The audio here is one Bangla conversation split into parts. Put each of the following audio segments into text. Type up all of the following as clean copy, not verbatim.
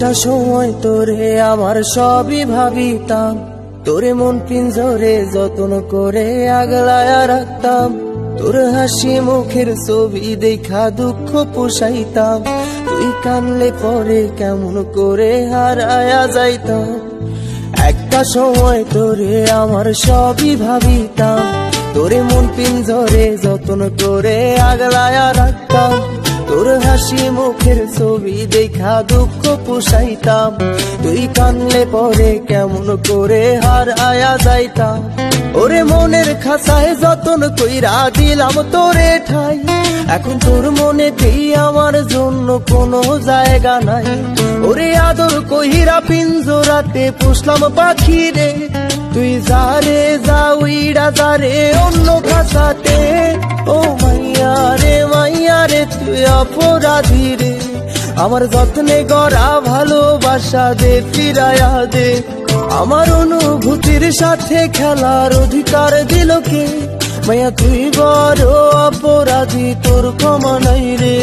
একটা সময় তোরে আমার সবই ভাবিতাম, তোরে মন পিঞ্জরে যত্ন করে আগলায়া রাখতাম। তোর হাসি মুখের ছবি দেখা দুঃখ পোষাইতাম, তুই কানলে পরে কেমন করে হারায়া যাইতাম। একটা সময় তোরে আমার সবই ভাবিতাম, তোরে মন পিঞ্জরে যত্ন করে আগলায়া রাখতাম। তোর হাসি মুখের ছবি দেখা দুঃখ পোষাইতাম, তুই কানলে পরে কেমন করে হারায়া যাইতাম। ওরে মনের খাঁচায় যতন কইরা দিলাম তোরে ঠাই, এখন তোর মনেতেই আমার জন্য কোনো জায়গা নাই। ওরে আদর কইরা পিঞ্জরাতে পুষলাম পাখি রে, তুই যারে যা উইড়া যারে অন্য খাঁচাতে। ও মাইয়া রে তুই অপরাধী রে, আমার যত্নে গড়া ভালোবাসা দে ফিরায়া দে। আমার অনুভূতির সাথে খেলার অধিকার দিল কে, মাইয়া তুই বড় অপরাধী, তোর ক্ষমা নাই রে।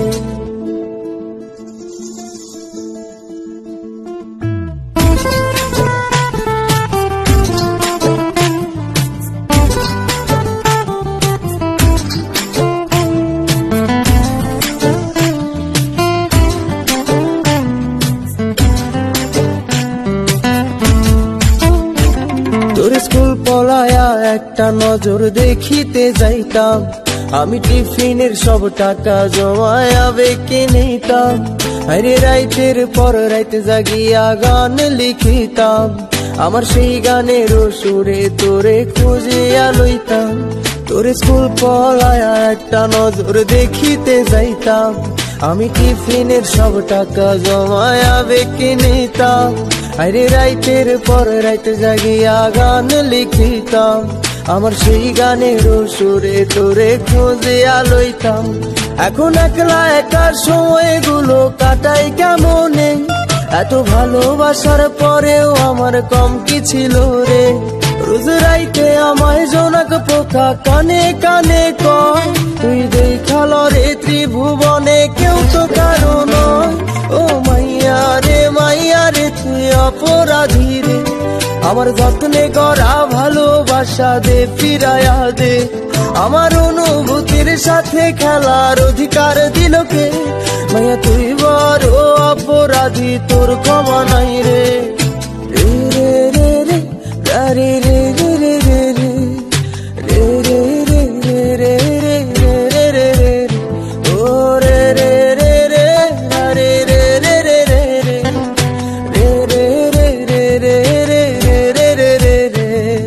তোর স্কুল পলায়া একটা নজর দেখিতে যাইতাম, আমি টিফিনের সব টাকা জমায়া বেঁকে নিতাম। আরে রাইতের পর রাইতে জাগিয়া গান লিখিতাম, আমার সেই গানের সুরে তোরে খুঁজিয়া লইতাম। তোর স্কুল পলায়া একটা নজর দেখিতে যাইতাম, আমি টিফিনের সব টাকা জমায়া বেঁকে নিতাম। আরে রাইতের পর রাইতে জাগিয়া গান লিখিতাম, আমার সেই গানের সুরে তোরে খুঁজিয়া লইতাম। এখন একলা একার সময়গুলো কাটাই কেমনে, এত ভালোবাসার পরেও আমার কম কি ছিল রে। রোজ রাইতে আমায় জোনাক পোকা কানে কানে কয়, তুই দেখাল রে ত্রিভুবনে কেউ তো কারো নয়। ও মাইয়া রে তুই অপরাধী রে, আমার যত্নে গড়া ভালোবাসা দে ফিরায়া দে। আমার অনুভূতির সাথে খেলার অধিকার দিল কে, মাইয়া তুই বড় অপরাধী, তোর ক্ষমা নাই রে। রে রে রে রে রে রে রে রে রে রে রে রে রে রে রে রে ও রে রে রে রে রে রে রে রে রে রে রে রে রে রে রে রে।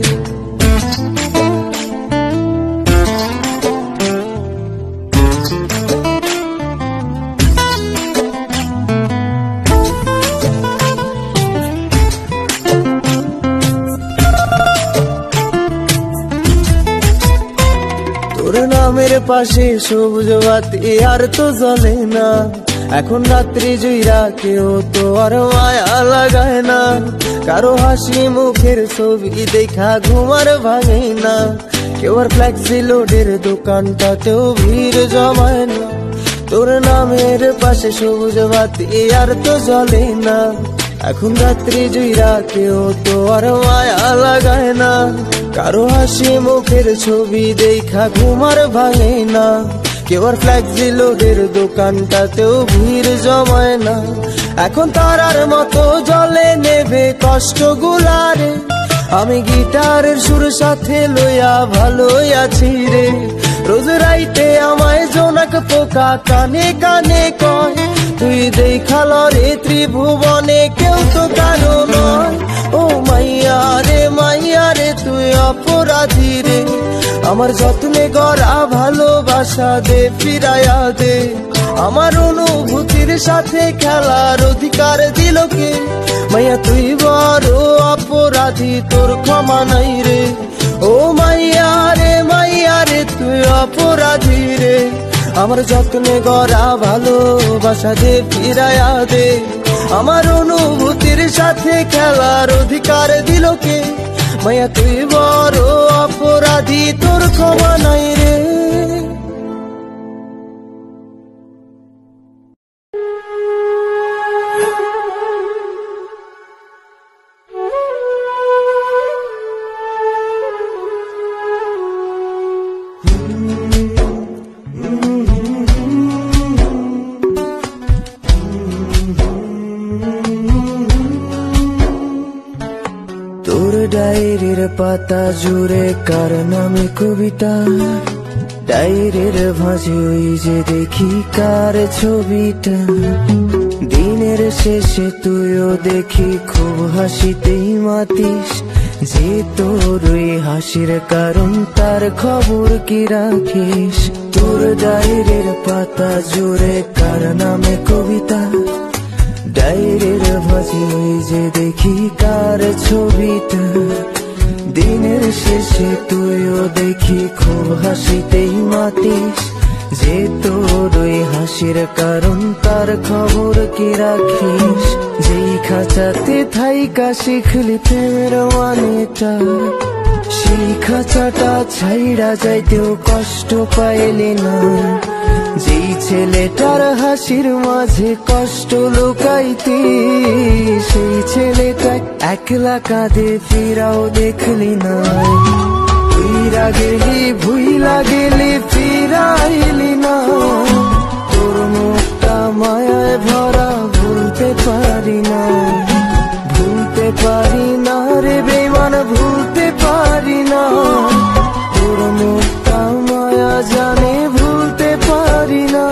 তোর নামের পাশে সবুজ বাতি আর তো জ্বলে না, এখন রাত্রি জুইরা কেউ তো আর মায়া লাগায় না। কারো হাসি মুখের ছবি দেখা ঘুমার ভাঙে না, কেউ আর ফ্লেক্সি লোডের দোকানটাতেও ভিড় জমায় না। তোর নামের পাশে সবুজ বাতি আর তো জ্বলে না, এখন রাত্রি জুইরা কেউ তো আর মায়া লাগায় না। কারো হাসি মুখের ছবি দেখা ঘুমার ভাঙে না, কেউ আর ফ্লেক্সি লোডের দোকানটাতেও ভিড় জমায় না। এখন তারার মতো জলে নেবে কষ্ট গুলারে, আমি গিটারের সুর সাথে লইয়া ভালোই আছি রে। রোজ রাইতে আমায় জোনাক পোকা কানে কানে কয়, তুই দেখাল রে ত্রিভুবনে কেউ তো কারো নয়। ও মাইয়া রে তুই অপরাধী রে, আমার যত্নে গড়া ভালোবাসা দে ফিরায়া দে। আমার অনুভূতির সাথে খেলার অধিকার দিল কে, মাইয়া তুই বড় অপরাধী, তোর ক্ষমা নাই রে। ও মাইয়া রে তুই অপরাধী রে, আমার যত্নে গড়া ভালোবাসা দে ফিরায়া দে। আমার অনুভূতির সাথে খেলার অধিকার দিল কে, মাইয়া তুই বড় অপরাধী, তোর ক্ষমা নাই রে। ডায়েরির পাতা জুড়ে কার নামে কবিতা, ডায়েরির ভাঁজে ওই যে দেখি কার ছবিটা। দিনের শেষে তুইও দেখি খুব হাসিতেই মাতিস, যে তোর ওই হাসির কারণ তার খবর কি রাখিস। তোর ডায়েরির পাতা জুড়ে কার নামে কবিতা, ডায়েরির ভাঁজে ওই যে দেখি কার ছবিটা। দিনের শেষে তুইও দেখি খুব হাসিতেই মাতিস, যে তোর ওই হাসির কারণ তার খবর কি রাখিস। যেই খাঁচাতে থাইকা শিখলি প্রেমের মানেটা, সেই খাঁচাটা ছাইড়া যাইতেও কষ্ট পাইলি না। যেই ছেলেটার হাসির মাঝে কষ্ট লুকাইতি, সেই ছেলেটা একলা কাঁদে ফিরাও দেখলি না। ফিরা গেলি ভুইলা গেলি ফিরাইলি না, তোর মুখটা মায়ায় ভরা ভুলতে পারি না। ভুলতে পারি না রে বেমান, ভুলতে পারি না। তোর মুখটা মায়া জানে ভুলতে পারি না।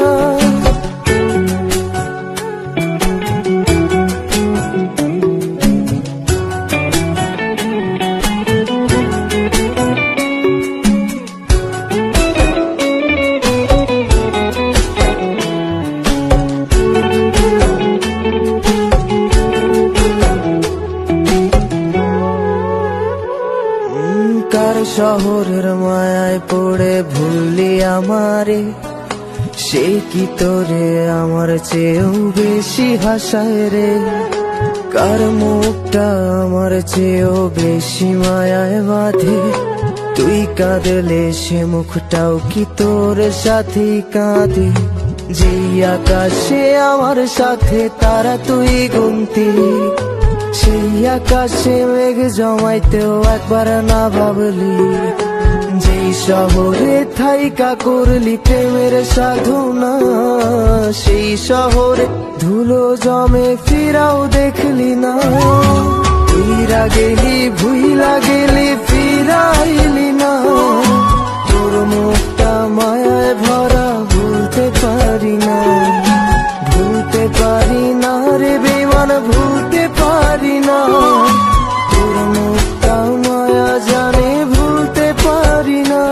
কার শহরের মায়ায় পড়ে ভুললি আমারে, সে কি তোরে আমার চেয়েও বেশি হাসায় রে। কার মুখটা আমার চেয়েও বেশি মায়ায় বাঁধে, তুই কাঁদলে সে মুখটাও কি তোর সাথেই কাঁদে। যেই আকাশে আমার সাথে তারা তুই গুনতি, সেই আকাশে মেঘ জমাইতেও একবার না ভাবলি। যেই শহরে থাইকা করলি প্রেমের সাধনা, সেই শহরে ধুলো জমে ফিরাও দেখলি না। ফিরা গেলি ভুইলা গেলি ফিরাইলি না, তোর মুখটা মায়ায় ভরা ভুলতে পারি না। ভুলতে পারি না রে বেমান, ভুলতে পারি না। তোর মুখটা মায়া জানে ভুলতে পারি না।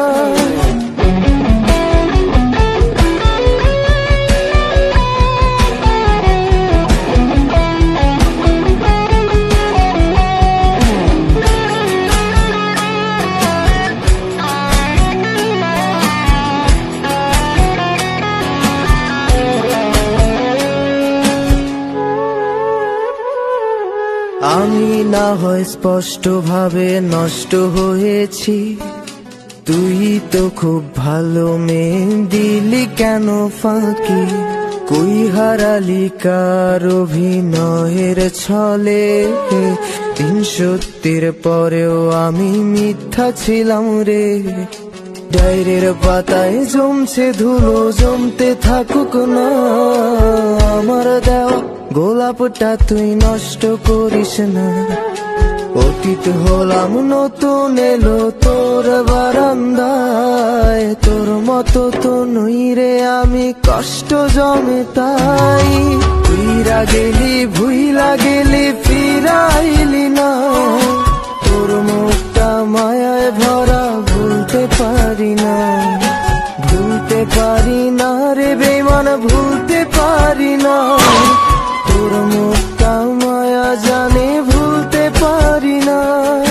আমি না হয় স্পষ্ট ভাবে নষ্ট হয়েছি, তুই তো খুব ভালো মেয়ে, দিলি কেন ফাঁকি। কই হারালি কার অভিনয়ের ছলে, দিন সত্যির পরেও আমি মিথ্যা ছিলাম রে। ডায়েরির পাতায় জমছে ধুলো, জমতে থাকুক না। আমার দেওয়া গোলাপটা তুই নষ্ট করিস না। অতীত হলাম নতুন এলো তোর বারান্দায়, তোর মতো তো নই রে আমি, কষ্ট জমে তাই। ফিরা গেলি ভুইলা গেলি ফিরাইলি না, তোর মুখটা মায়ায় ভরা ভুলতে পারি না। ভুলতে পারি না রে বেমান, ভুলতে পারি না। তোর মুখটা মায়া জানে ভুলতে পারি না।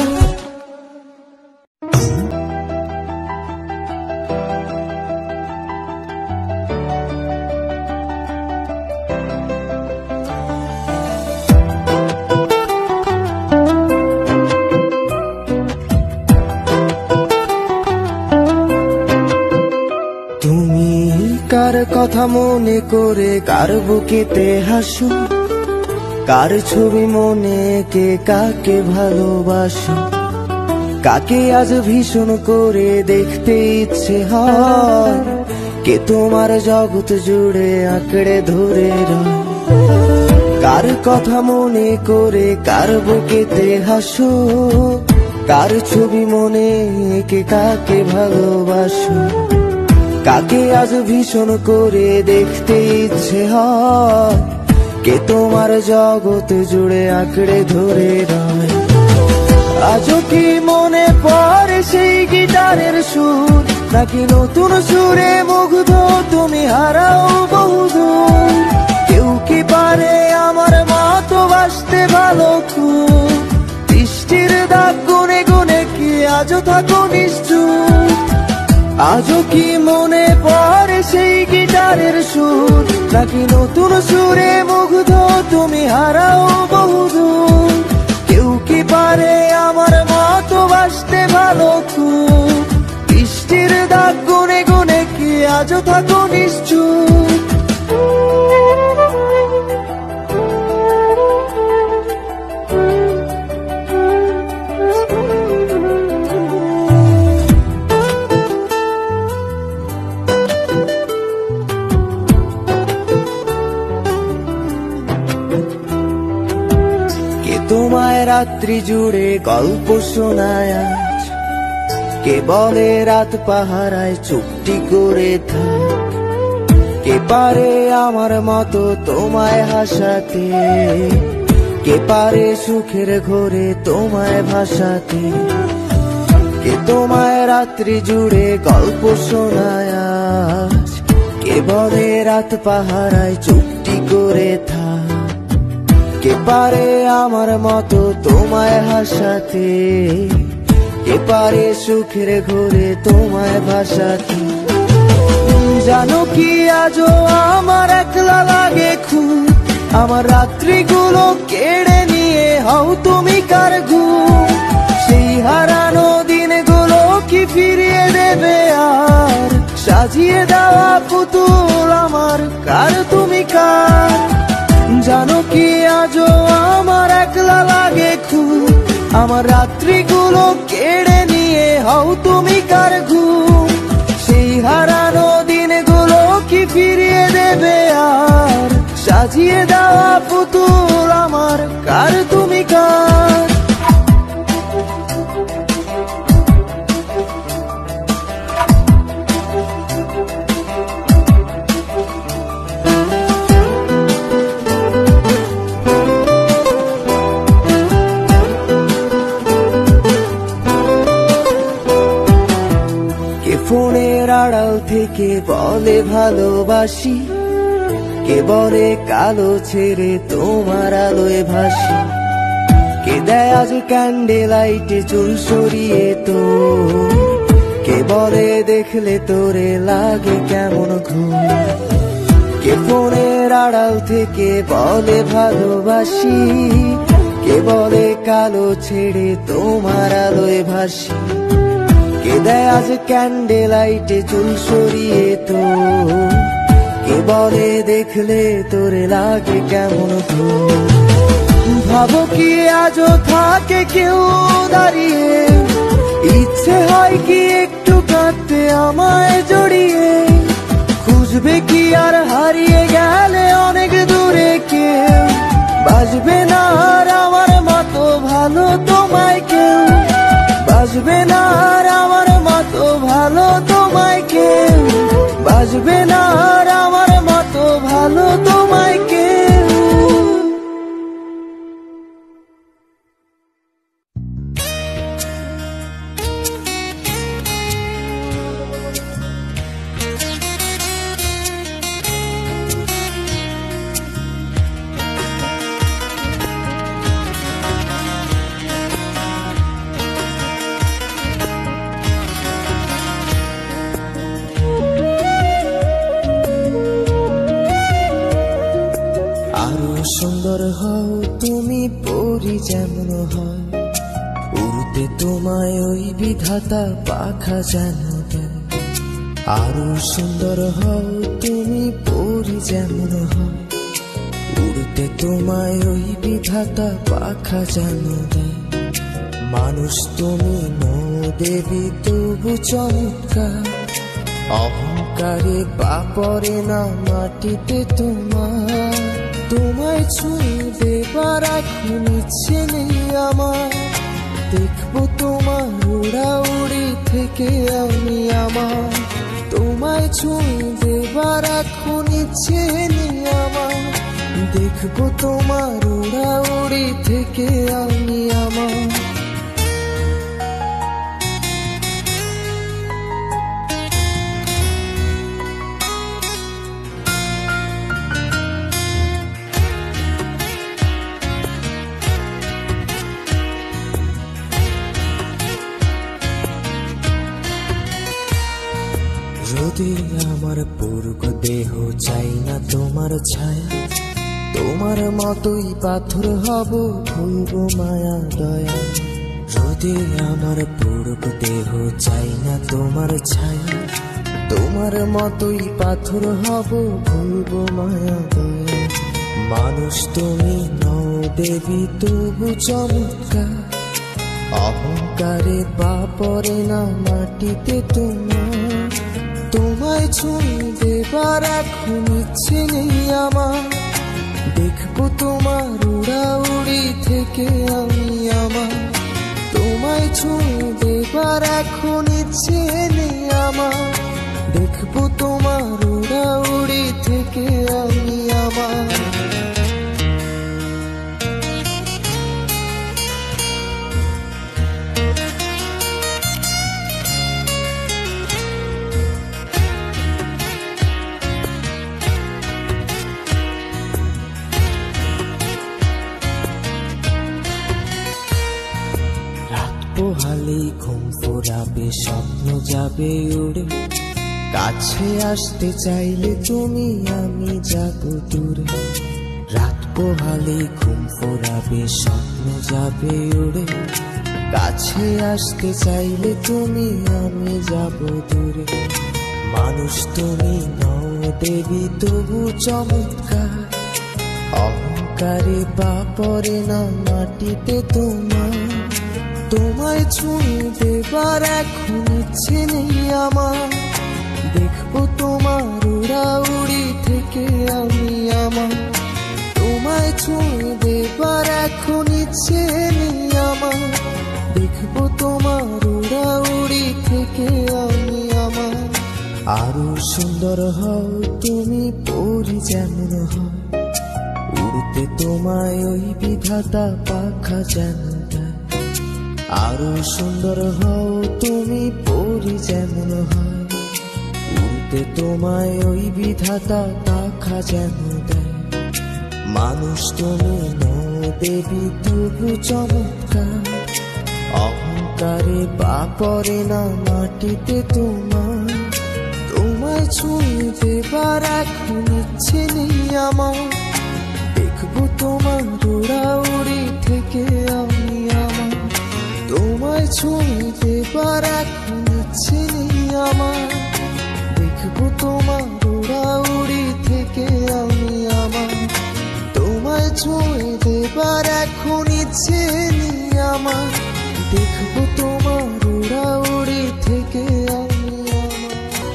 তুমি কার কথা মনে করে কার বুকেতে হাসো, কার ছবি মনে এঁকে কাকে ভালোবাসো। কাকে আজ ভীষণ করে দেখতে ইচ্ছে হয়, কে তোমার জগৎ জুড়ে আঁকড়ে ধরে রয়। কার কথা মনে করে কার বুকেতে হাসো, কার ছবি মনে এঁকে কাকে ভালোবাসো, কাকে আজ ভীষণ করে দেখতে ইচ্ছে হয়, কে তোমার জগৎ জুড়ে আঁকড়ে ধরে রয়। আজও কি মনে পড়ে সেই গিটারের সুর, নাকি নতুন সুরে মুগ্ধ তুমি হারাও বহুদূর? কেউ কি পারে আমার মতো বাসতে ভালো খুব, বৃষ্টির দাগ গুনে গুনে কি আজও থাকো নিশ্চুপ? আজও কি মনে পড়ে সেই গিটারের সুর, নাকি নতুন সুরে মুগ্ধ তুমি হারাও বহুদূর? কেউ কি পারে আমার মতো বাসতে ভালো খুব, বৃষ্টির দাগ গুনে গুনে কি আজও থাকো নিশ্চুপ? তোমায় রাত্রি জুড়ে গল্প শোনায় আজ, কে বলে রাত পাহারায় চুপটি করে থাক? কে পারে আমার মতো তোমায় হাসাতে, কে পারে সুখের ঘোরে তোমায় ভাসাতে? কে তোমায় রাত্রি জুড়ে গল্প শোনায় আজ, কে বলে রাত পাহারায় চুপটি করে থাক? কে পারে আমার মতো তোমায় হাসাতে, কে পারে সুখের ঘোরে তোমায় ভাসাতে? জানো কি আজও আমার একলা লাগে খুব, আমার রাত্রিগুলো কেড়ে নিয়ে হও তুমি কার ঘুম? সেই হারানো দিনগুলো কি ফিরিয়ে দেবে আর, সাজিয়ে দেওয়া পুতুল আমার কার তুমি কার? জানো কি আজও আমার একলা লাগে খুব, আমার রাত্রিগুলো কেড়ে নিয়ে হও তুমি কার ঘুম? সেই হারানো দিনগুলো কি ফিরিয়ে দেবে আর, সাজিয়ে দেওয়া পুতুল আমার কার তুমি কার? ফোনের আড়াল থেকে বলে ভালোবাসি, কে বলে কালো ছেড়ে তোমার আলোয় ভাসি? কে দেয় আজ ক্যান্ডেল লাইটে চুল সরিয়ে তো, কে বলে দেখলে তোরে লাগে কেমন ঘুম? কে ফোনের আড়াল থেকে বলে ভালোবাসি, কে বলে কালো ছেড়ে তোমার আলোয় ভাসি? কে দেয় আজ ক্যান্ডেল লাইটে চুল সরিয়ে তো, কে বলে দেখলে তোরে লাগে কেমন ঘুম? ভাবো কি আজও থাকে কেউ দাঁড়িয়ে, ইচ্ছে হয় কি একটু কাঁদতে আমায় জড়িয়ে? খুঁজবে কি আর হারিয়ে গেলে অনেক দূরে কেউ, বাজবে না আর আমার মতো ভালো তোমায় কেউ, বাজবে না আর আমার মতো ভালো তোমায় কেউ, বাজবে না আর আমার মতো ভালো তোমায় কেউ। সুন্দর হও তুমি পরি যেমন হয়, উড়তে তোমায় ওই বিধাতা পাখা যেন দেয়। আরো সুন্দর হও তুমি পরি যেমন হয়, উড়তে তোমায় ওই বিধাতা পাখা যেন দেয়। মানুষ তুমি নও দেবী তবু চমৎকার, অহংকারে পা পড়ে না মাটিতে তোমার। তোমায় ছুঁয়ে দেবার এখন ইচ্ছে নেই আমার, দেখবো তোমার উড়াউড়ি থেকে আমি আমার, তোমায় ছুঁয়ে দেবার এখন ইচ্ছে নেই আমার। দেখবো তোমার উড়াউড়ি থেকে আমি আমার। যদি আমার পুরুষ দেহ চাই না তোমার ছায়া, তোমার মতোই পাথর হব ভুলবো মায়া দয়া। যদি আমার পুরুষ দেহ চাই না তোমার ছায়া, তোমার মতোই পাথর হব ভুলবো মায়া দয়া। মানুষ তুমি নও দেবী তবু চমৎকার, অহংকারে পা পড়ে না মাটিতে তোমার। তোমায় ছুঁয়ে দেবার এখন ইচ্ছে নেই আমার। দেখবো তোমার উড়াউড়ি থেকে আমি আমার। তোমায় ছুঁয়ে দেবার এখন ইচ্ছে নেই আমার। দেখবো তোমার উড়াউড়ি থেকে আমি আমার। পোহালেই ঘুম ফোরাবে, স্বপ্ন যাবে উড়ে। কাছে আসতে চাইলে তুমি আমি যাব দূরে। রাত পোহালেই ঘুম ফোরাবে, স্বপ্ন যাবে উড়ে। কাছে আসতে চাইলে তুমি আমি যাব দূরে। মানুষ তুমি নও দেবী তবু চমৎকার, অহংকারে পা পড়ে না মাটিতে তোমার। তোমায় ছুঁয়ে দেবার এখন ইচ্ছে নেই আমার। দেখবো তোমার উড়াউড়ি থেকে আমি আমার। তোমায় ছুঁয়ে দেবার এখন ইচ্ছে নেই আমার। দেখবো তোমার উড়াউড়ি থেকে আমি আমার। আরো সুন্দর হও তুমি পরি যেমন হয়, উড়তে তোমায় ওই বিধাতা পাখা যেন দেয়। আরো সুন্দর হও তুমি পরি যেমন হয়, উড়তে তোমায় ওই বিধাতা পাখা যেন দেয়। মানুষ তুমি নও দেবী তবু চমৎকার, অহংকারে পা পড়ে না মাটিতে তোমার। তোমায় ছুঁয়ে দেবার এখন ইচ্ছে নেই আমার। দেখবো তোমার উড়াউড়ি থেকে আমি আমার। তোমায় ছুঁয়ে দেবার এখন ইচ্ছে নেই আমার। দেখবো তোমার উড়াউড়ি থেকে আমি আমার। তোমায় ছুঁয়ে দেবার এখন ইচ্ছে নেই আমার। দেখবো তোমার উড়াউড়ি থেকে আমি আমার।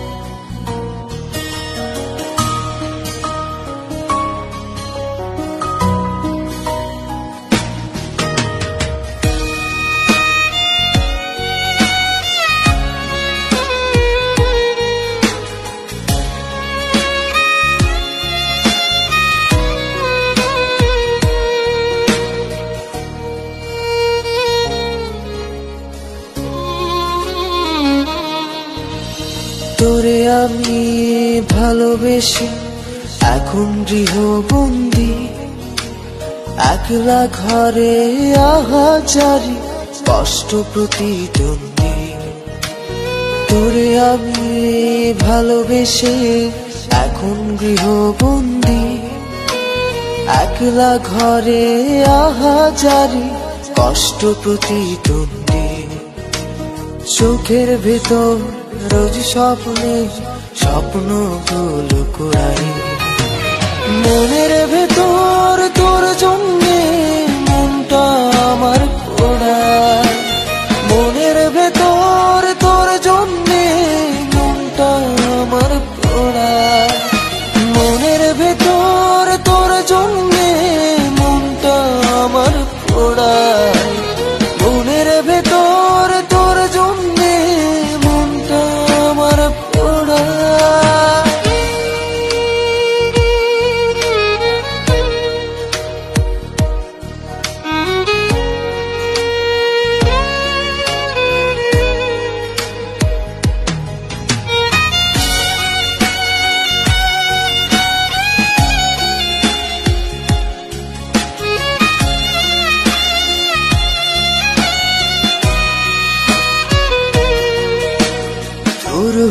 তোরে আমি ভালোবেসে এখন গৃহবন্দী, একলা ঘরে আহাজারি কষ্ট প্রতিদ্বন্দ্বী। তোরে আমি ভালোবেসে এখন গৃহবন্দী, একলা ঘরে আহাজারি কষ্ট প্রতিদ্বন্দ্বী। চোখের ভেতর রোজ স্বপ্নে স্বপ্নগুলো কুড়াই, মনের ভেতর তোর জন্যে মনটা আমার পোড়ায়। মনের ভেতর তোর জন্যে মনটা আমার পোড়ায়। মনের ভেতর তোর জন্যে মনটা আমার পোড়ায়। মনের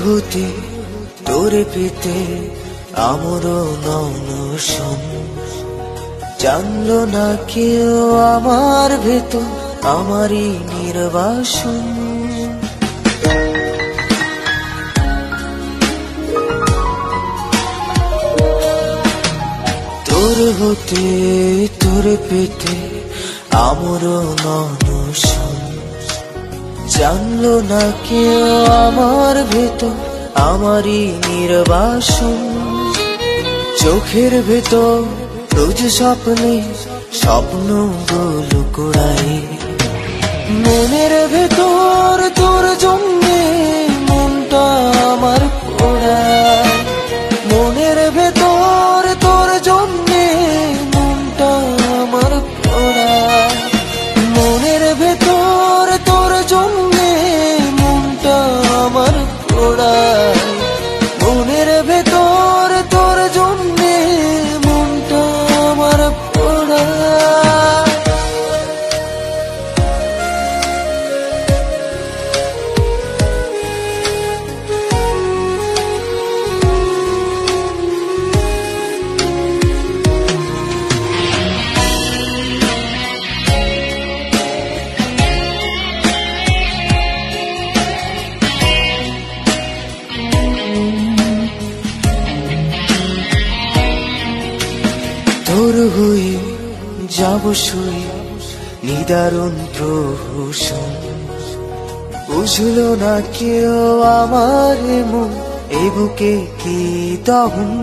হতে তোরে পেতে আমারও ননশন, জানলো না কেউ আমার ভেতর আমারই নির্বাসন। তোর হতে তোরে পেতে আমারও ননশন, জানলো না কেউ আমার ভেতর আমারই নির্বাসন। চোখের ভেতর রোজ স্বপ্নে স্বপ্নগুলো কুড়াই, মনের ভেতর তোর জন্যে মনটা আমার পোড়ায়, মনের ভেতর তোর জন্যে মনটা আমার পোড়ায়, মনের ভেতর তোর জন্যে মনটা আমার পোড়ায়, মনের ভেতর তোর জন্যে মনটা আমার পোড়ায়। তোর হয়ে যাব শুয়ে নিদারুণ প্রহসন, বুঝলো না কেউ আমার মন এ বুকে কি দহন।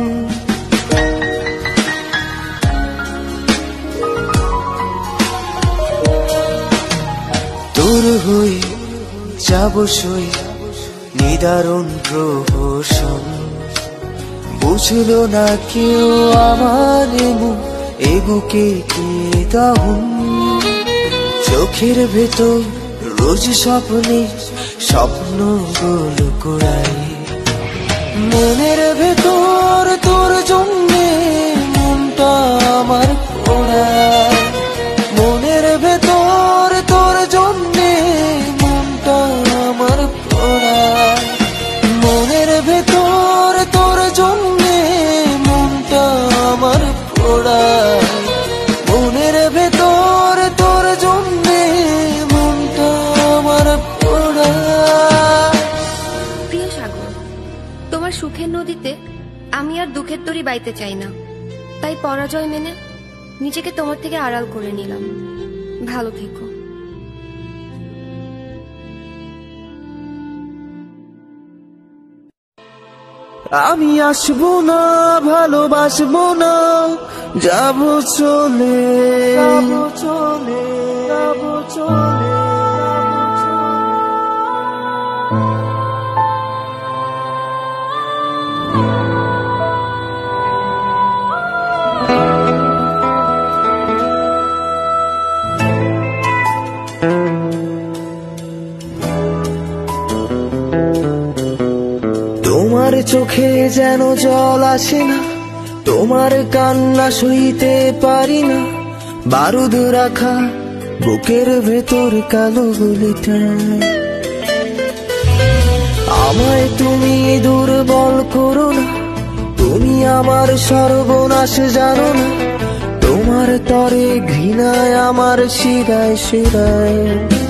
তোর হয়ে যাব শুয়ে নিদারুণ প্রহসন, বুঝলো না কেউ আমার মন এ বুকে কি দহন। চোখের ভেতর রোজ স্বপ্নে স্বপ্নগুলো কুড়াই, মনের ভেতর তোর জন্যে মনটা আমার পোড়ায়, মনের ভেতর তোর জন্যে মনটা আমার পোড়ায়, মনের ভেতর তোর জন্যে মনটা আমার পোড়ায়, মনের ভেতর তোর জন্যে মনটা আমার পোড়ায়। প্রিয় সাগর, তোমার সুখের নদীতে আমি আর দুঃখের তরি বাইতে চাই না, তাই পরাজয় মেনে নিজেকে তোমার থেকে আড়াল করে নিলাম। ভালো থেকো। আমি আসবো না, ভালোবাসবো না, যাবো চলে, যাবো চলে, যাবো চলে। তোমার চোখে যেন জল আসে না, তোমার কান্না সইতে পারি না, বারুদ রাখা বুকের ভেতর কালো গুলিটা। আমায় তুমি দুর্বল করো না, তুমি আমার সর্বনাশ জানো না, তোমার তরে ঘৃণায় আমার শিরায় শিরায়।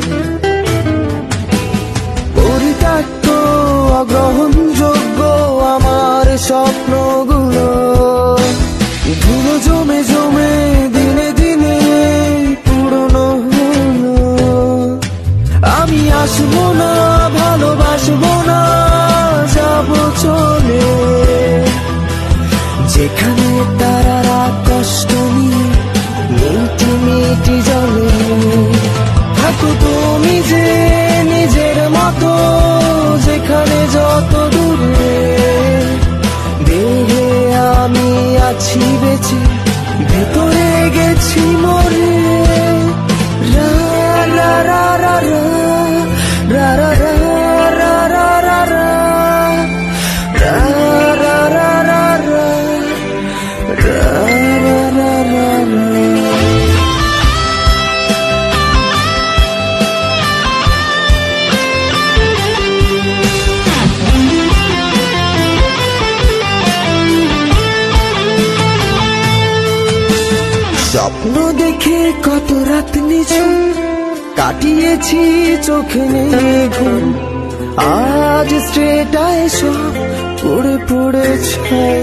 পরিত্যক্ত অগ্রহণযোগ্য আমার স্বপ্নগুলো, ধুলো জমে জমে দিনে দিনে পুরনো হলো। আমি আসবো না, ভালোবাসবো না, যাবো চলে, যেখানে তারারা কষ্ট নিয়ে মিটি মিটি জলে। থাকো তুমি যে নিজের মতো, যেখানে যত দূরে, দেহে আমি আছি বেঁচে, ভেতরে গেছি মরে। রা রা রা রা রা রা রা রা রা রা রা রা রা রা রা রা রা রা রা। স্বপ্ন দেখে কত রাত নিঝুম কাটিয়েছি, চোখে নেই ঘুম। আজ স্ট্রেটায় সব পড়ে পড়ে ছাই।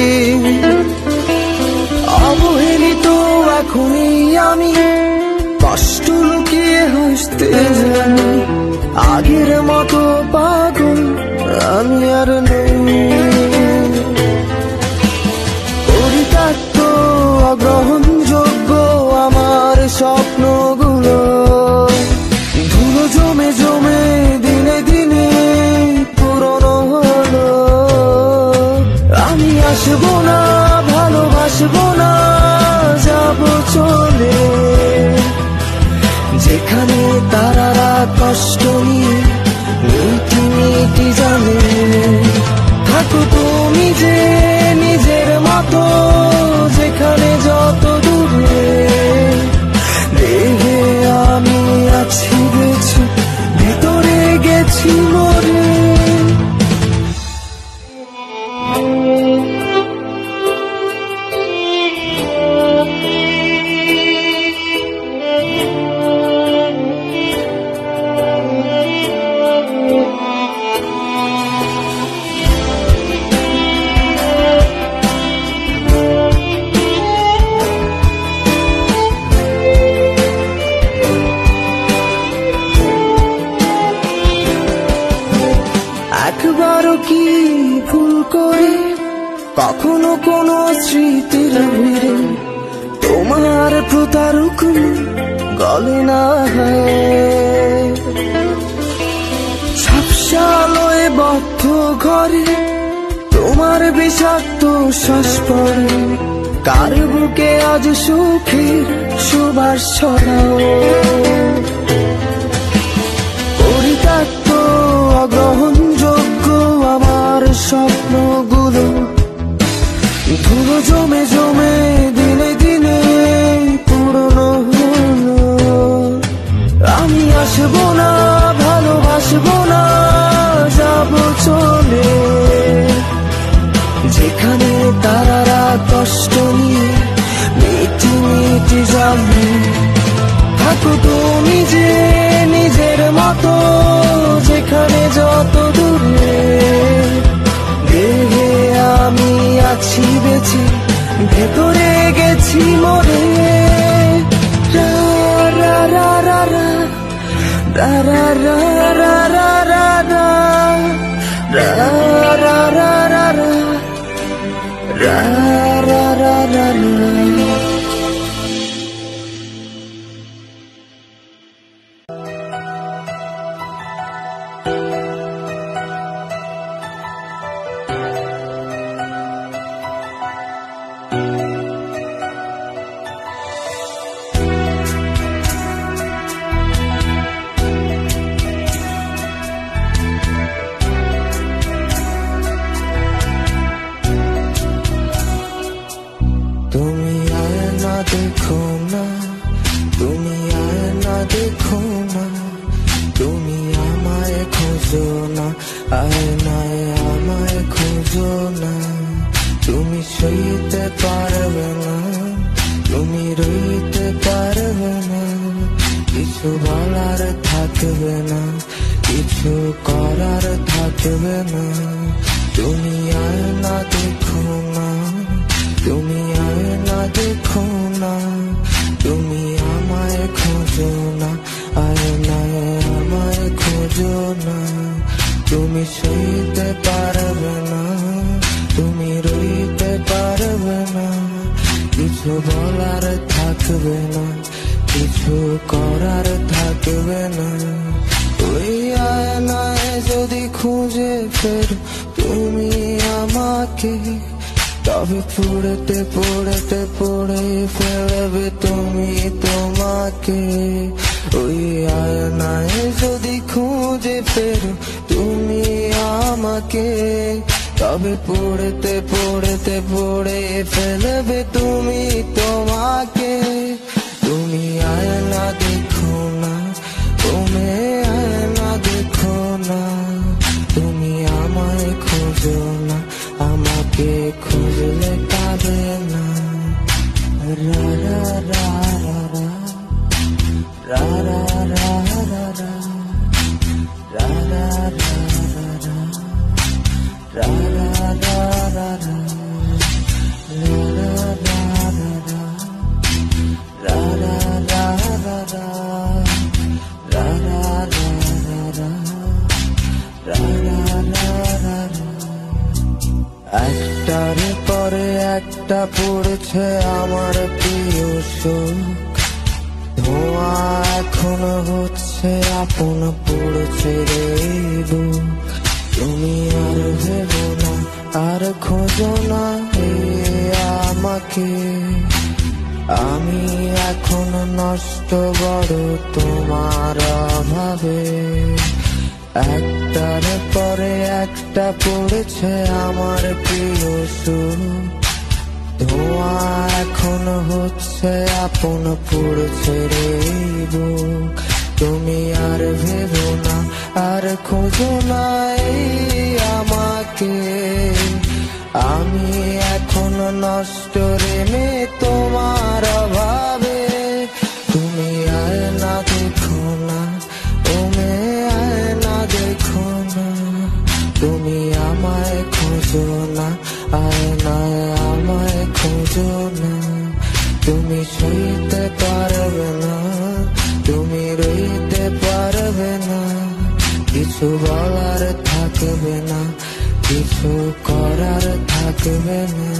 অবহেলিত এখনই আমি, কষ্ট লুকিয়ে হাসতে জানি। আগের মতো পাগল আমি আর নই। পরিত্যক্ত অগ্রহণযোগ্য আমার স্বপ্নগুলো, ধুলো জমে জমে দিনে দিনে পুরনো হলো। আমি আসবো না, ভালোবাসবো না, যাবো চলে। যেখানে তারারা কষ্ট নিয়ে মিটি মিটি জানে। থাকো তুমি যে নিজের মতো, যেখানে যত দূরে। দেহে আমি আছি বেঁচে, ভেতরে গেছি মরে। একবারও কি ভুল করে কখনো কোনো স্মৃতির ভিড়ে তোমার প্রতারক গলে না হয়। ঝাপসালয়ে বদ্ধ ঘরে তোমার বিষাক্ত শ্বাস পড়ে। কার বুকে আজ সুখের সুবাস ছড়াও। পরিত্যক্ত অগ্রহণযোগ্য আমার স্বপ্নগুলো, ধুলো জমে জমে দিনে দিনে পুরনো হলো। আমি আসবো না, ভালোবাসবো না, যাবো চলে। যেখানে তারারা কষ্ট নিয়ে মিটি মিটি যাবে। থাকো তুমি যে নিজের মতো, যেখানে যত দূরে। দেহে আমি আছি বেঁচে, ভেতরে গেছি মরে। রা রা রা রা রা রা রা রা রা রা রা রা রা রা রা রা রা রা রা। তুমি আয়না দেখো না, তুমি আয়না দেখো না, তুমি আমায় খোঁজো না, আয়নায় আমায় খোঁজো না। তুমি সইতে পারবে না, তুমি রইতে পারবে না। কিছু বলার থাকবে না, কিছু করার থাকবে না। তুমি আয়না দেখো না, তুমি আয়না দেখো না, তুমি আমায় খোঁজো না, আয়নায় আমায় খোঁজো না। তুমি সইতে পারবে না, তুমি রইতে পারবে না। কিছু বলার থাকবে না, কিছু করার থাকবে না। ওই আয়নায় যদি খুঁজে ফের তুমি আমাকে, তবে পড়তে পড়তে পড়ে ফেলবে তুমি তোমাকে। ওই আয়নায় যদি খুঁজে ফের তুমি আমাকে, তবে পড়তে পড়তে পড়ে ফেলবে তুমি তোমাকে। তুমি আয়না দেখো না, তুমি আয়না দেখো না, তুমি আমায় খোঁজো না, আমাকে খুঁজলে পাবে না। রা রা পড়েছে আমার প্রিয় সুখ, ধোঁয়া এখন হচ্ছে আপন পড়ছে রে বুক। তুমি আর ভেবো না, আর খোঁজো না আমাকে, আমি এখন নষ্ট বড় তোমার অভাবে। একটার পরে একটা পড়েছে আমার প্রিয় সুখ, ধোঁয়া এখন হচ্ছে আপন পড়ছে রে বুক। তুমি আর ভেবো না, আর খোঁজো না আমাকে, আমি এখন নষ্ট রে মে তোমার অভাবে। তুমি আয় না দেখো না, ও মে আয় না দেখো না, তুমি আমায় খোঁজো না, আয় না আমায় খোঁজো না। তুমি সইতে পারবে না, তুমি রইতে পারবে না, কিছু বলার থাকবে না, কিছু করার থাকবে না।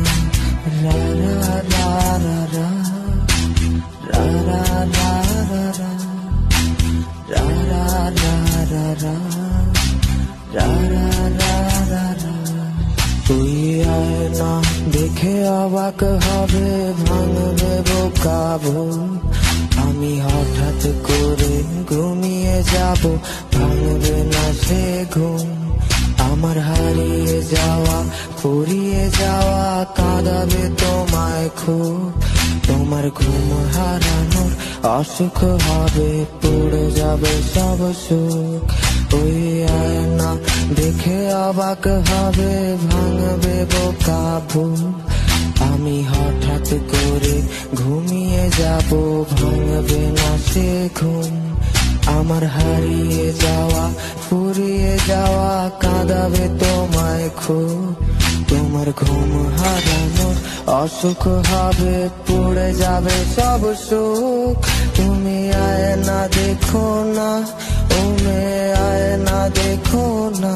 রা রা রা রা রা রা রা রা রা রা রা রা রা রা রা রা রা রা। তুই আয় না, দেখে অবাক হবে, ভাঙবে বোকাবো, আমি হঠাৎ করে ঘুমিয়ে যাব, ভাঙবে না সে ঘুম। আমার হারিয়ে যাওয়া, ফুরিয়ে যাওয়া কাঁদাবে তোমায় খুব, তোমার ঘুম হারানোর অসুখ হবে, পড়ে যাবে সব সুখ। ওই আয়না দেখে অবাক হবে, ভাঙবে বোকাবো, আমি হঠাৎ করে ঘুমিয়ে যাব, ভাঙবে না সে ঘুম। আমার হারিয়ে যাওয়া, ফুরিয়ে যাওয়া কাঁদাবে তোমায় খুব, তোমার ঘুম হারানোর অসুখ হবে, পড়ে যাবে সব সুখ। তুমি আয় না দেখো না, ও মে আয় না দেখো না,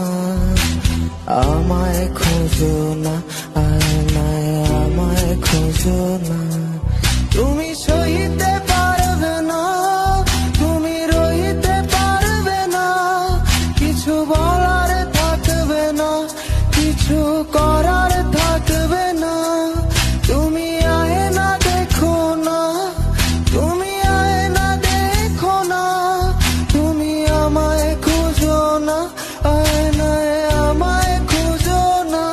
আমায় খোঁজো না, আয় না আমায় খোঁজো না। তুমি সইতে পারবে না, তুমি রইতে পারবে না, কিছু বলার থাকবে না, কিছু করার থাকবে না। তুমি আয় না দেখো না, তুমি আয় না দেখো না, তুমি আমায় খুঁজো না, আয় না আমায় খুঁজো না।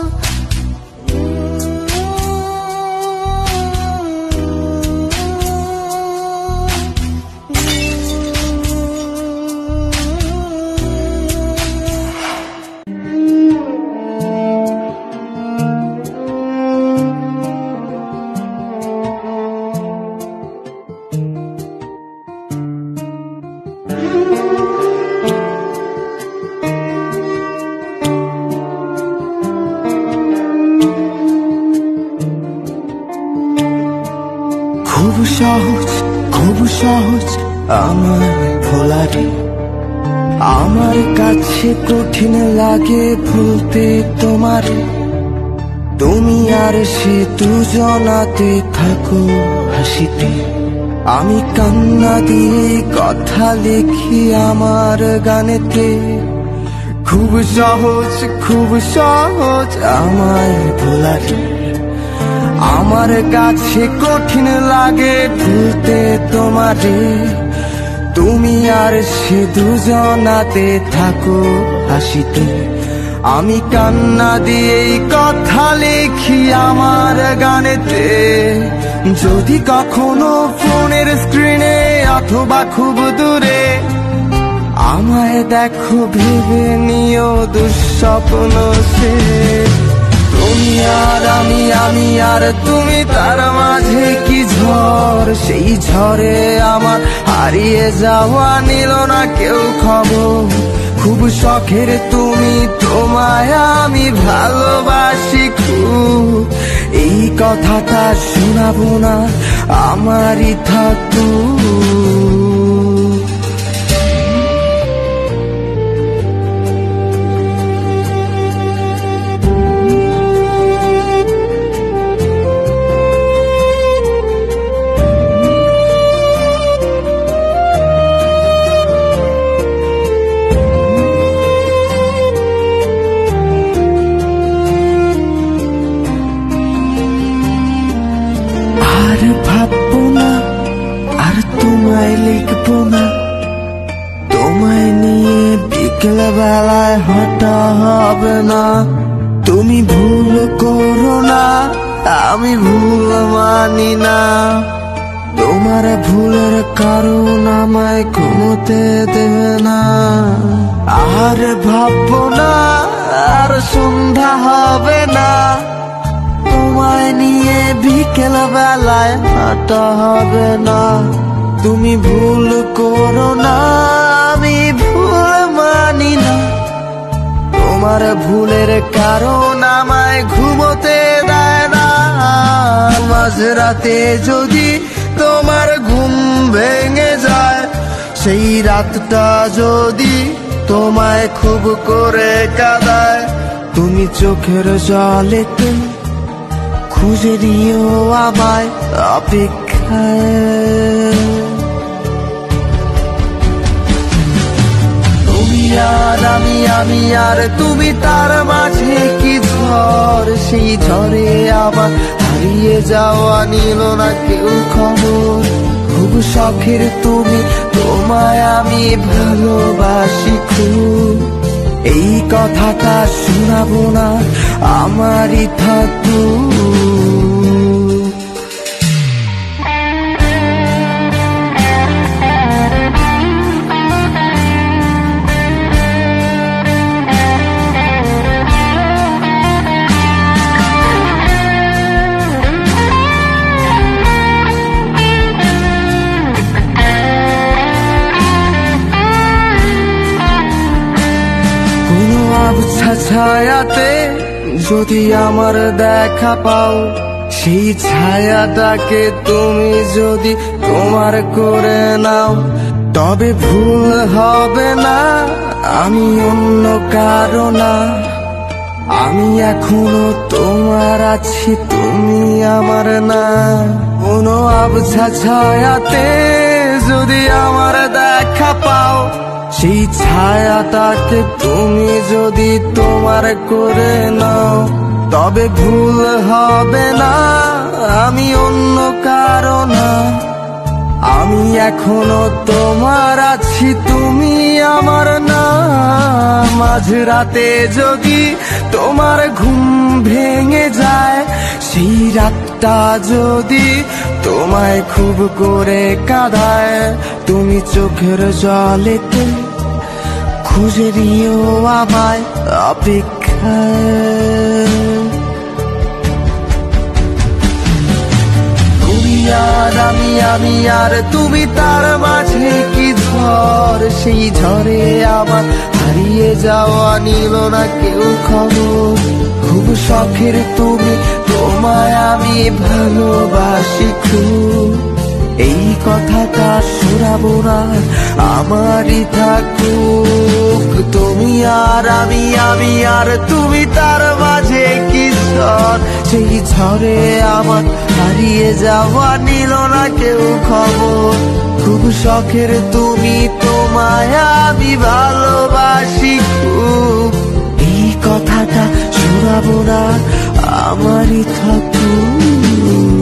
খুব সহজ, খুব সহজ আমার ভোলারে, আমার কাছে কঠিন লাগে ভুলতে তোমারে। তুমি আর সে দুজনাতে থাকো হাসিতে, আমি কান্না দিয়ে কথা লিখি আমার গানেতে। খুব সহজ, খুব সহজ আমায় ভোলারে, আমার কাছে কঠিন লাগে ভুলতে তোমারে। তুমি আর সে দুজনাতে থাকো হাসিতে, আমি কান্না দিয়েই কথা লিখি আমার গানেতে। যদি কখনো ফোনের স্ক্রিনে অথবা খুব দূরে আমায় দেখো, ভেবে নিও দুঃস্বপ্ন সে। তুমি আর আমি, আমি আর তুমি, তার মাঝে কি ঝড়, সেই ঝড়ে আমার হারিয়ে যাওয়া নিল না কেউ খবর। খুব শখের তুমি, তোমায় আমি ভালোবাসি খুব, এই কথাটা শোনাবো না আমারই থাকতো। আর ভাববো না, আর তোমায় লিখবো না, তোমায় নিয়ে বিকেল বেলায় হাঁটা হবে না। তুমি ভুল করো না, আমি ভুল মানি না, তোমার ভুলের কারণ আমায় ঘুমোতে দেবে না। আর ভাববো না, আর সন্ধ্যা হবে না, তোমায় নিয়ে বিকেল বেলায় হাঁটা হবে না। তুমি ভুল করো না, আমি ভুল মানি না, তোমার ভুলের কারণ আমায় ঘুমোতে দেয় না। মাঝরাতে যদি তোমার ঘুম ভেঙে যায়, সেই রাতটা যদি তোমায় খুব করে কাঁদায়, তুমি চোখের জলেতে খুঁজে নিও আমায় অপেক্ষায়। তুমি আর আমি আর তুমি, তার মাঝে কি ঝড়, সেই ঝড়ে আবার হারিয়ে যাওয়া নিল না কেউ খবর। খুব শখের তুমি, তোমায় আমি ভালোবাসি খুব, এই কথাটা শোনাবো না, আমারই থাকুক। ছায়াতে যদি আমার দেখা পাও, সেই ছায়াটাকে তুমি যদি তোমার করে নাও, তবে ভুল হবে না, আমি অন্য কারো না। আমি এখনো তোমার আছি, তুমি আমার না। কোনো আবছা ছায়াতে যদি আমার দেখা পাও, সেই ছায়াটাকে তুমি যদি তোমার করে নাও, তবে ভুল হবে না, আমি অন্য কারো না। আমি এখনো তোমার আছি, তুমি আমার না। মাঝরাতে যদি তোমার ঘুম ভেঙে যায়, সেই রাতটা যদি তোমায় খুব করে কাঁদায়, তুমি চোখের জলেতে খুঁজে নিও আমায় অপেক্ষায়। তুমি আর আমি আর তুমি, তার মাঝে কি ঝড়, সেই ঝড়ে আবার হারিয়ে যাওয়া নিল না কেউ খবর। খুব শখের তুমি, তোমায় আমি ভালোবাসি খুব, এই কথাটা শোনাবো না, আমারই থাকুক। তুমি আর আমি আর তুমি, তার মাঝে কি ঝড়, সেই ঝড়ে আমার হারিয়ে যাওয়া নিল না কেউ খবর। খুব শখের তুমি, তোমায় আমি ভালোবাসি খুব, এই কথাটা শোনাবো না, আমারই থাকুক।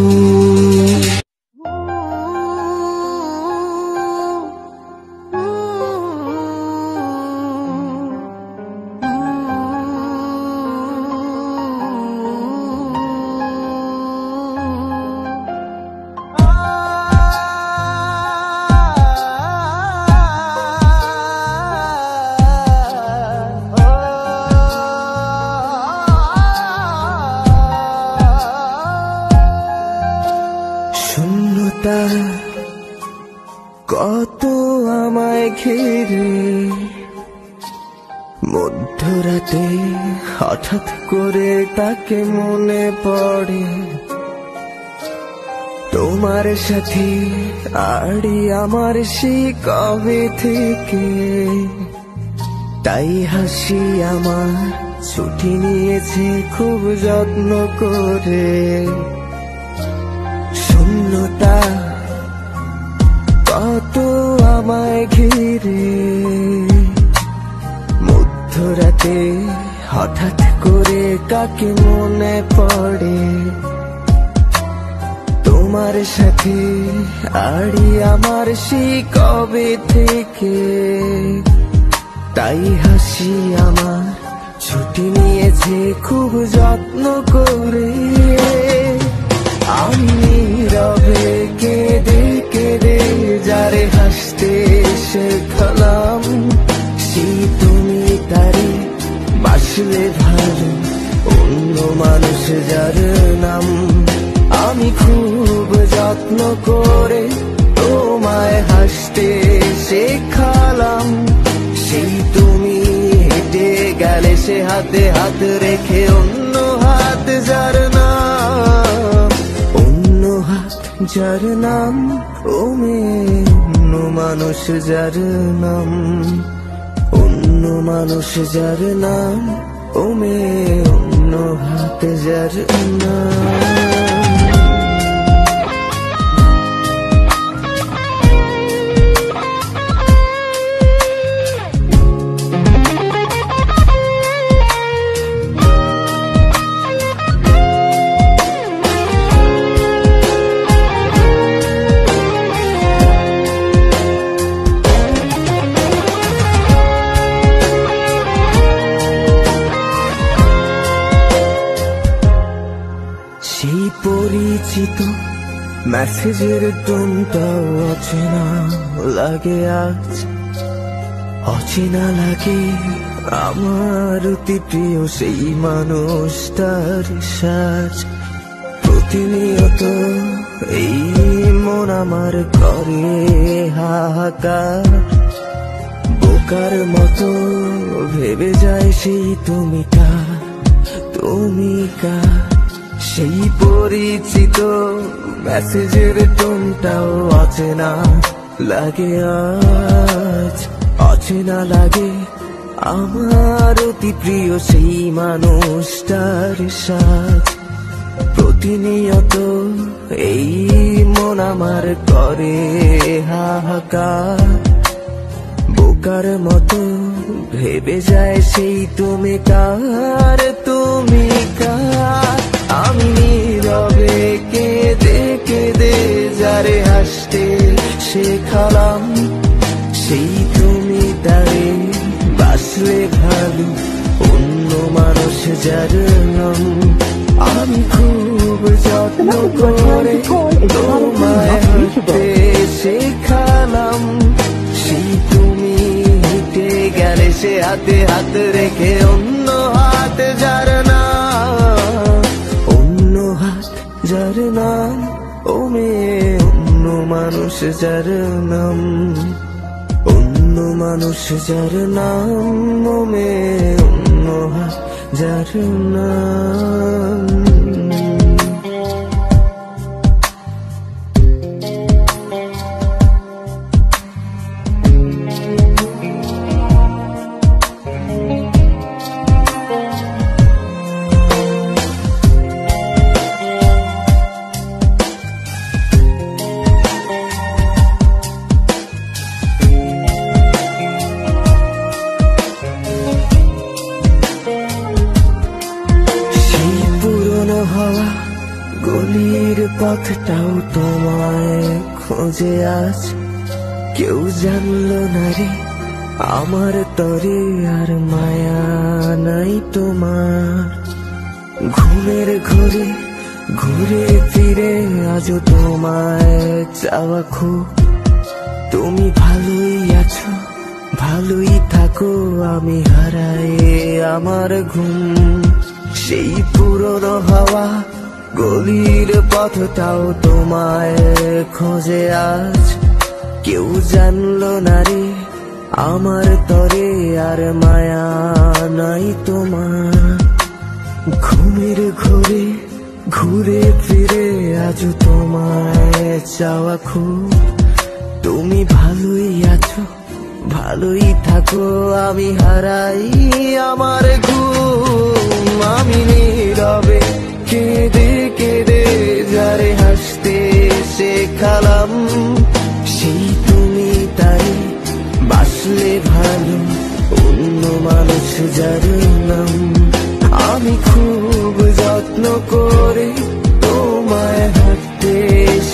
কত আমায় ঘিরে, মধ্যরাতে হঠাৎ করে তাকে মনে পড়ে, তোমার সাথে আড়ি আমার সেই কবে থেকে। তাই হাসি আমার ছুটি নিয়েছে খুব যত্ন করে। শূন্যতা কত আমায় ঘিরে, মধ্যরাতে হঠাৎ করে কাকে মনে পড়ে, তোমার সাথে আড়ি আমার সেই কবে থেকে, তাই হাসি আমার ছুটি নিয়েছে খুব যত্ন করে। আমি নীরবে কেঁদে কেঁদে যারে হাসতে শেখালাম, সেই তুমি তারে বাসলে ভালো অন্য মানুষ যার নাম। আমি খুব যত্ন করে তোমায় হাসতে শেখালাম, সেই তুমি হেঁটে গেলে সে হাতে হাত রেখে অন্য হাত যার নাম, অন্য হাত যার নাম ও মেয়ে, অন্য মানুষ যার নাম, অন্য মানুষ যার নাম ও মেয়ে, অন্য হাত যার নাম। সেই পরিচিত মেসেজের টোনটাও অচেনা লাগে আজ, অচেনা লাগে আমার অতি প্রিয় সেই মানুষটার সাজ। প্রতিনিয়ত এই মন আমার করে হাহাকার, বোকার মতো ভেবে যায় সেই তুমি কার, তুমি কার। সেই পরিচিত মেসেজের টোনটাও অচেনা লাগে আজ, অচেনা লাগে আমার অতি প্রিয় সেই মানুষটার সাজ। প্রতিনিয়ত এই মন আমার করে হাহাকার, বোকার মতো ভেবে যায় সেই তুমি কার, তুমি কার। আমি নীরবে কেঁদে কেঁদে যারে হাসতে শেখালাম, সেই তুমি তারে বাসলে ভালো অন্য মানুষ যার নাম। আমি খুব যত্ন করে তোমায় হাসতে শেখালাম, সেই তুমি হেঁটে গেলে সে হাতে হাত রেখে অন্য হাত যার নাম, অন্য হাত যার নাম ও মেয়ে, অন্য মানুষ যার নাম, অন্য মানুষ যার নাম ও মেয়ে, অন্য হাত যার নাম। গলির পথটাও তোমায় খোঁজে আজ, কেউ জানলো না রে আমার তরে আর মায়া নাই তোমার। ঘুমের ঘরে ঘুরে ফিরে আজও তোমায় চাওয়া খুব, তুমি ভালোই আছো ভালোই থাকো, আমি হারাই আমার ঘুম। সেই পুরনো হাওয়া গলির পথটাও তোমায় খোঁজে আজ, কেউ জানলো না রে আমার তরে আর মায়া নাই তোমার। ঘুমের ঘরে ঘুরে ফিরে আজও তোমায় চাওয়া খুব, তুমি ভালোই আছো ভালোই থাকো, আমি হারাই আমার ঘুম। আমি নীরবে কেঁদে কেঁদে যারে হাসতে শেখালাম, সেই তুমি তাই বাসলে ভালো অন্য মানুষ যার নাম। আমি খুব যত্ন করে তোমায় হাঁটতে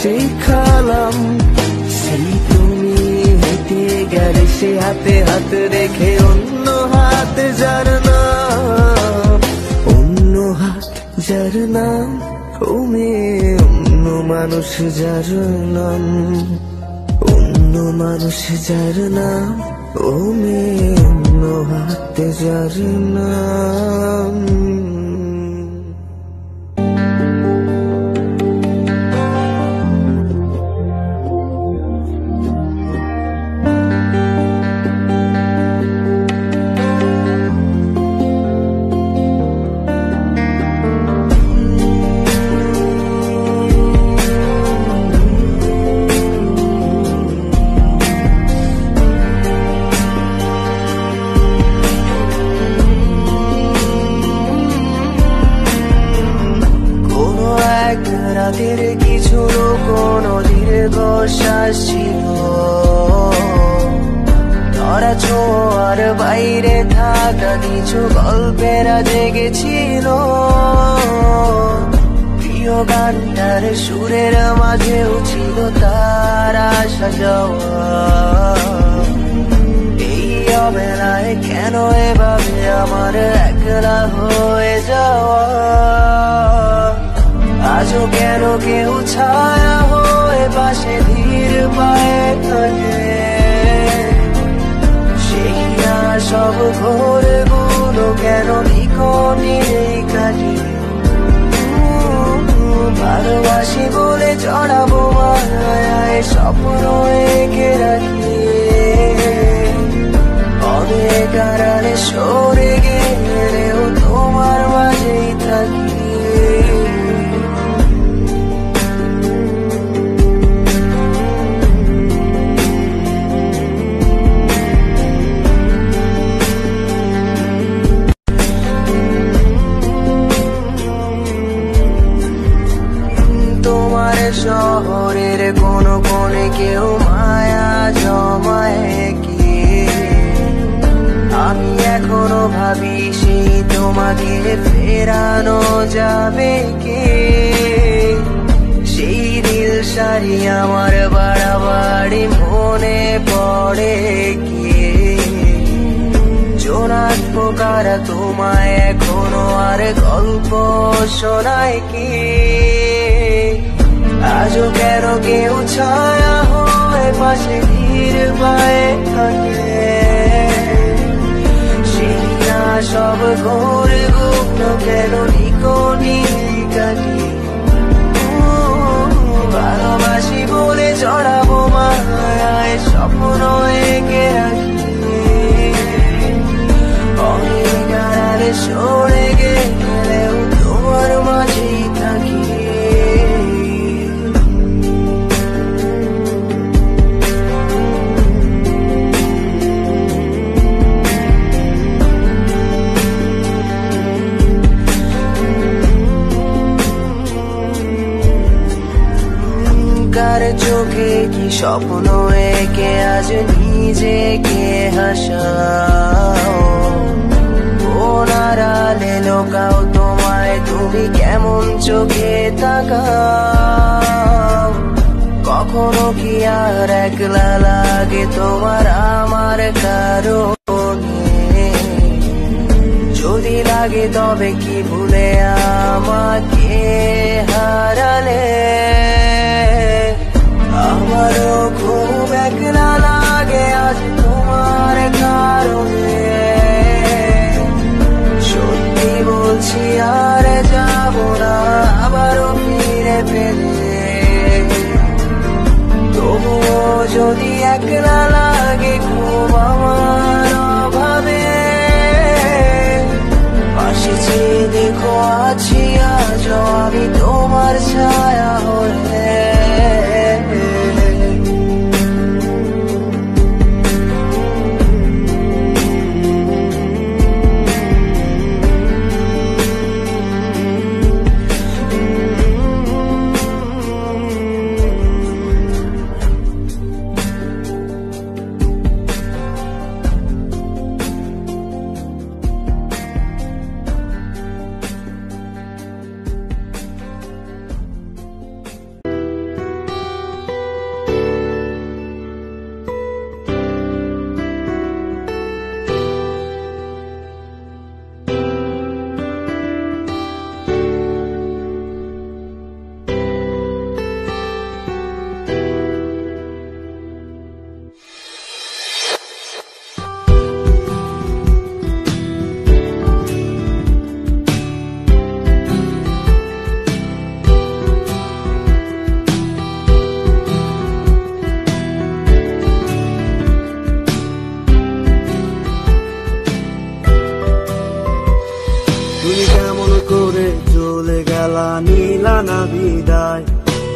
শিখালাম। সেই তুমি হেঁটে গেলে সে হাতে হাত রেখে অন্য হাত যার নাম, অন্য হাত যার নাম, ও মেয়ে অন্য মানুষ যার নাম, অন্য মানুষ যার নাম, ও মেয়ে অন্য হাত যার নাম। রাতের কিছু নদীর শ্বাস ছিল, ধরা ছোঁয়ার বাইরে থাকা কিছু গল্পেরা জেগেছিল। প্রিয় গানটার সুরের মাঝেও ছিল তার আসা যাওয়া। এই অবেলায় কেন এভাবে আমার একলা হয়ে যাওয়া? আজও কেন কেউ ছায়া হয়ে পাশে ধীর পায়ে থাকে? সেই না সব ঘোরগুলো কেন নিকটে কাটি? ভালোবাসি বলে চড়াবো মায়ায় স্বপ্ন এঁকে রাখি, অনেক আড়ালে সরে গেলেও তোমার মাঝেই থাকি। শহরের কোন কোণে কেউ মায়া জমায় কি? আমি এখনো ভাবি সেই তোমাকে ফেরানো যাবে কি? সেই দিল সারি আমার বাড়াবাড়ি মনে পড়ে কি? জোনাক পোকারা তোমায় এখনো আর গল্প শোনায় কি? আজও কেন কেউ ছায়া হয়ে পাশে ধীর পায়ে থাকে? সেই না সব ঘোরে গুপ্ত কেন নিকটে কাটি? ভালোবাসি বলে চড়াবো মায়ায় স্বপ্ন এঁকে রাখি, অনেক আড়ালে সরে গেলেও তোমার মাঝেই থাকি। কার চোখে কি স্বপ্ন এঁকে আজ নিজেকে হাসাও? কোন আড়ালে লোকাও তোমায় তুমি কেমন চোখে তাকাও? কখনো কি আর একলা লাগে তোমার আমার কারণে? যদি লাগে তবে কি ভুলে আমাকে হারালে? আমারও খুব একলা লাগে আজ তোমার কারণে। সত্যি বলছি আর যাব না আবারও ফিরে পেলে। তবুও যদি একলা লাগে খুব আমার অভাবে, পাশে চেয়ে দেখো আছি আজও আমি তোমার ছায়া হয়ে।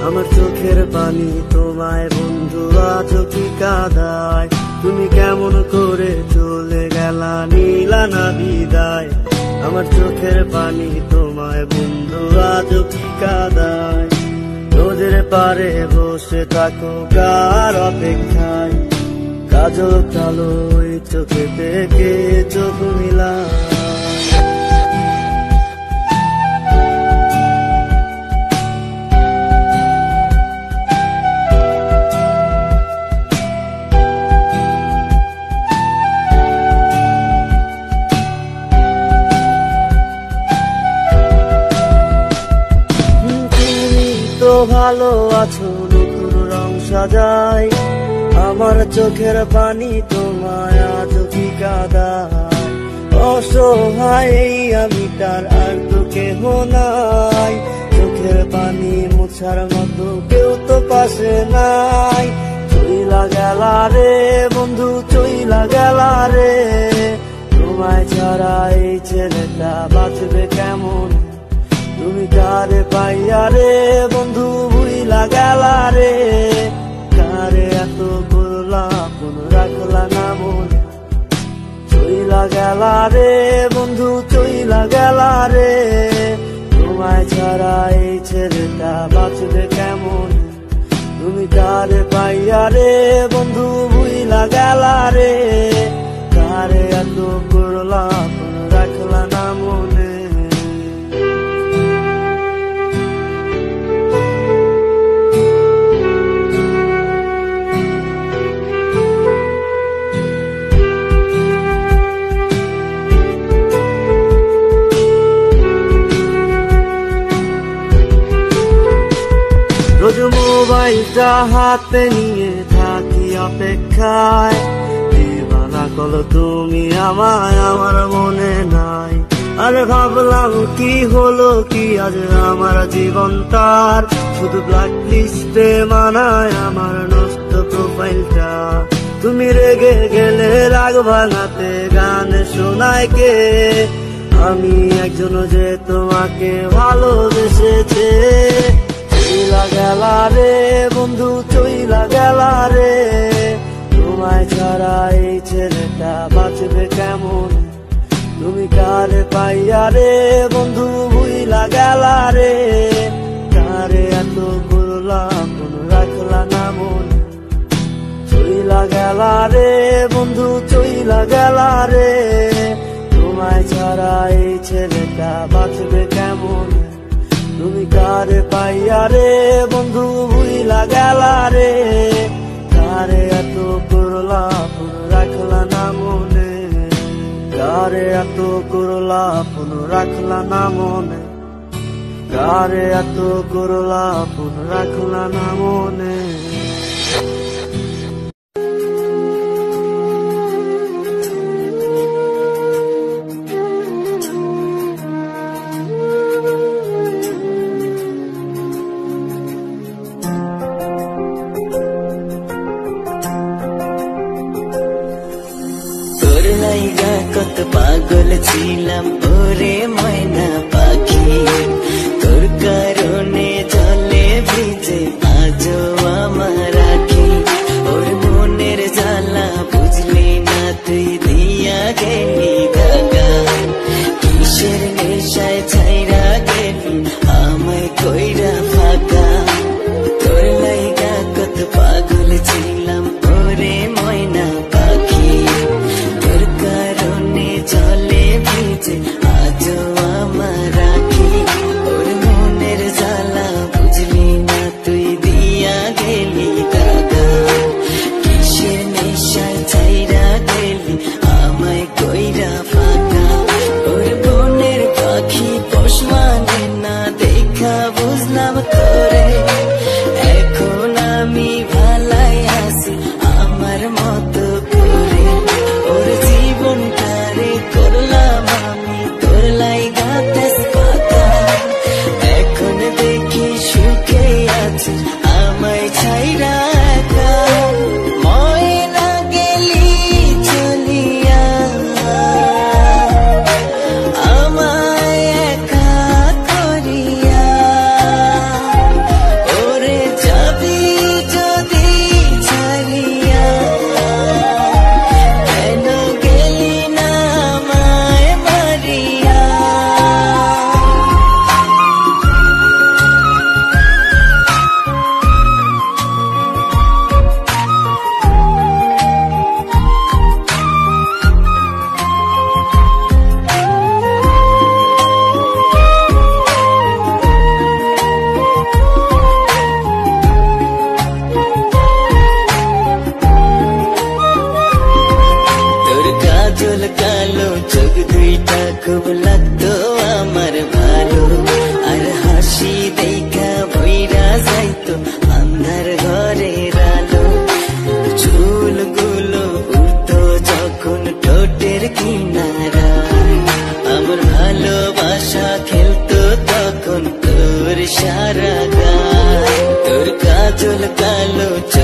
আমার চোখের পানি তোমায় বন্ধু আজও কি কাঁদায়, তুমি কেমন করে চলে গেলা নিলা না বিদায়। আমার চোখের পানি তোমায় বন্ধু আজও কি কাঁদায়, নদীর পারে বসে থাকো কার অপেক্ষায়, কাজল কালো ওই চোখে থেকে চোখ মিলায়। ভালো আছো নতুন রং সাজাই, আমার চোখের পানি তোমায় আজ কি কাঁদায়। অসহায় আমি তার আর তো কেহ নাই, চোখের পানি মোছার মতো কেউ তো পাশে নাই। চইলা গেলা রে বন্ধু চইলা গেলা রে, তোমায় ছাড়া এই ছেলেটা বাঁচবে কেমন, তুমি কারে পাইয়া রে বন্ধু ভুইলা গেলা রে। কারে এত করলা কোন রাখলা না মন, চইলা গেলা রে বন্ধু চইলা গেলা রে, তোমায় ছাড়া এই ছেলেটা বাঁচবে কেমন, তুমি কারে পাইয়া রে বন্ধু ভুইলা গেলা রে। কারে এত করলা কোন রাখলা না মনে। রোজ মোবাইলটা হাতে নিয়ে থাকি অপেক্ষায়, দিবানা কলো তুমি আমায় আমার মনে নাই। আরে ভাবলাম কি হলো কি আজ আমার জীবনটার, শুধু ব্ল্যাক লিস্টে মানায় আমার নষ্ট প্রোফাইলটা। তুমি রেগে গেলে রাগ ভাঙাতে গান শোনায় কে, আমি একজন যে তোমাকে ভালোবেসেছে। চইলা গেলা রে বন্ধু চইলা গেলা রে, তোমায় ছাড়া এই ছেলেটা বাঁচবে কেমন, তুমি কারে পাইয়া রে বন্ধু ভুইলা গেলা রে। কারে এত করলা কোন রাখলা না মন, চইলা গেলা রে বন্ধু চইলা গেলা রে, তোমায় ছাড়া এই ছেলেটা বাঁচবে কেমন, তুমি কারে পাইয়া রে বন্ধু ভুইলা গেলা রে। কারে এত করলা কোন রাখলা না মনে, কারে এত করলা কোন রাখলা না মনে, কারে এত করলা কোন রাখলা না মনে। কত পাগল ছিলাম ওরে ময়না পাখি, তোর কারণে জলে ভিজে আজও আমার আখি। ওর মনের জ্বালা বুঝলি না তুই দিয়া গেলি দাগা, কিসের নেশায় ছাইরা গেলি আমায় কইরা ফাঁকা। তোর লাইগা কত পাগল ছিলাম ওরে ময়না পাখি, তোর কারণে জলে ভিজে আজও আমার আখি। ওর মনের জ্বালা বুঝলি না তুই দিয়া গেলি দাদা, কিসের নেশায় ছাইরা গেলি আমায় কইরা ফাঁকা। ওর বনের পাখি পোষ মানে না দেখা বুঝলাম তোরে, এখন আমি ভালাই আছি আমার মতো করে। ওর জীবনটারে করলাম আমি তোর লাইগা তেজপাতা, এখন দেখি সুখে আছি আমায় ছাইরা একা। ময়না গেলি চলিয়া আমায় একা করিয়া, ওরে আন্ধার ঘরের আলো। চুলগুলো উঠতো যখন ঠোঁটের কিনারায়, আমার ভালোবাসা খেলতো তখন তোর সারা গায়। তোর কাজল কালো